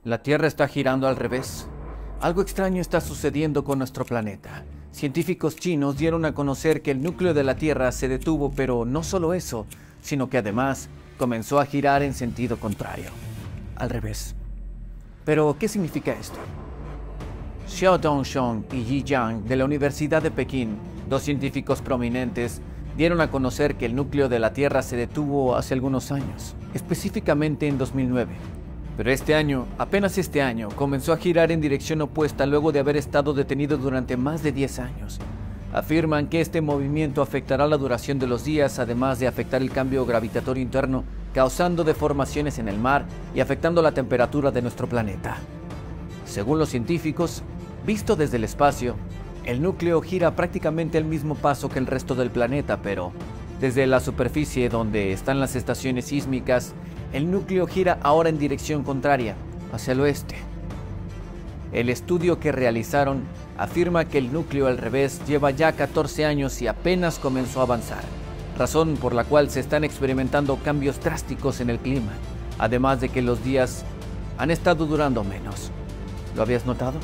La Tierra está girando al revés. Algo extraño está sucediendo con nuestro planeta. Científicos chinos dieron a conocer que el núcleo de la Tierra se detuvo, pero no solo eso, sino que además comenzó a girar en sentido contrario, al revés. Pero, ¿qué significa esto? Xiao Dongsheng y Yi Jiang de la Universidad de Pekín, dos científicos prominentes, dieron a conocer que el núcleo de la Tierra se detuvo hace algunos años, específicamente en 2009. Pero apenas este año, comenzó a girar en dirección opuesta luego de haber estado detenido durante más de 10 años. Afirman que este movimiento afectará la duración de los días, además de afectar el cambio gravitatorio interno, causando deformaciones en el mar y afectando la temperatura de nuestro planeta. Según los científicos, visto desde el espacio, el núcleo gira prácticamente al mismo paso que el resto del planeta, pero desde la superficie donde están las estaciones sísmicas, el núcleo gira ahora en dirección contraria, hacia el oeste. El estudio que realizaron afirma que el núcleo al revés lleva ya 14 años y apenas comenzó a avanzar, razón por la cual se están experimentando cambios drásticos en el clima, además de que los días han estado durando menos. ¿Lo habías notado?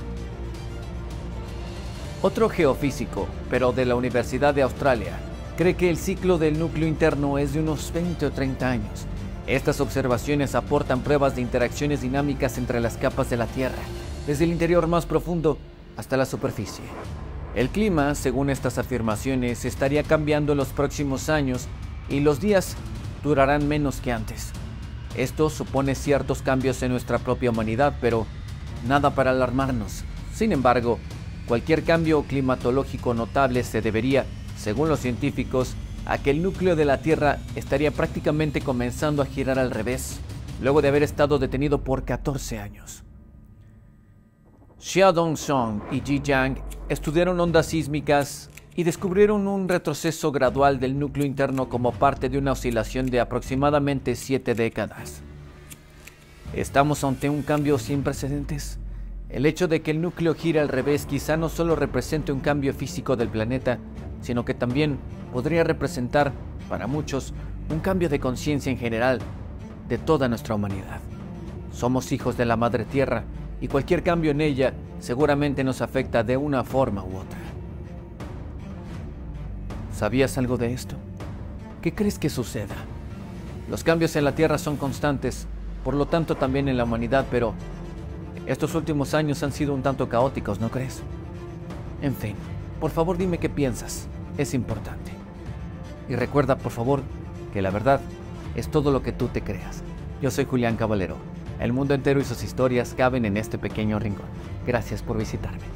Otro geofísico, pero de la Universidad de Australia, cree que el ciclo del núcleo interno es de unos 20 o 30 años. Estas observaciones aportan pruebas de interacciones dinámicas entre las capas de la Tierra, desde el interior más profundo hasta la superficie. El clima, según estas afirmaciones, estaría cambiando en los próximos años y los días durarán menos que antes. Esto supone ciertos cambios en nuestra propia humanidad, pero nada para alarmarnos. Sin embargo, cualquier cambio climatológico notable se debería, según los científicos, a que el núcleo de la Tierra estaría prácticamente comenzando a girar al revés, luego de haber estado detenido por 14 años. Xiao Dongsheng y Yi Jiang estudiaron ondas sísmicas y descubrieron un retroceso gradual del núcleo interno como parte de una oscilación de aproximadamente 7 décadas. ¿Estamos ante un cambio sin precedentes? El hecho de que el núcleo gire al revés quizá no solo represente un cambio físico del planeta, sino que también podría representar, para muchos, un cambio de conciencia en general de toda nuestra humanidad. Somos hijos de la Madre Tierra y cualquier cambio en ella seguramente nos afecta de una forma u otra. ¿Sabías algo de esto? ¿Qué crees que suceda? Los cambios en la Tierra son constantes, por lo tanto también en la humanidad, pero estos últimos años han sido un tanto caóticos, ¿no crees? En fin, por favor dime qué piensas, es importante. Y recuerda, por favor, que la verdad es todo lo que tú te creas. Yo soy Julián Caballero. El mundo entero y sus historias caben en este pequeño rincón. Gracias por visitarme.